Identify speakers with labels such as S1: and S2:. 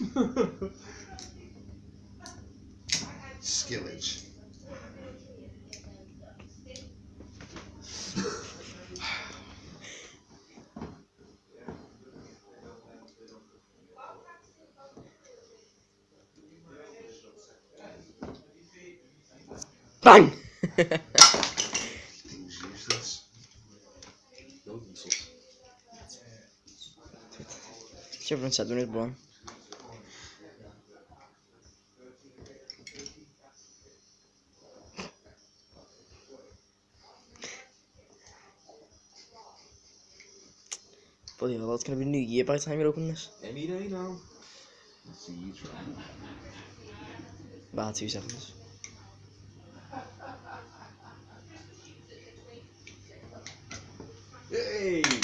S1: Skillage.
S2: Bang!
S1: Thing's useless.
S3: No useless.
S2: Ce vreun să adunezi bun. Bloody hell, it's gonna be New Year by the time you open this.
S3: Any day now.
S1: Let's see you try.
S2: About 2 seconds.
S3: Hey!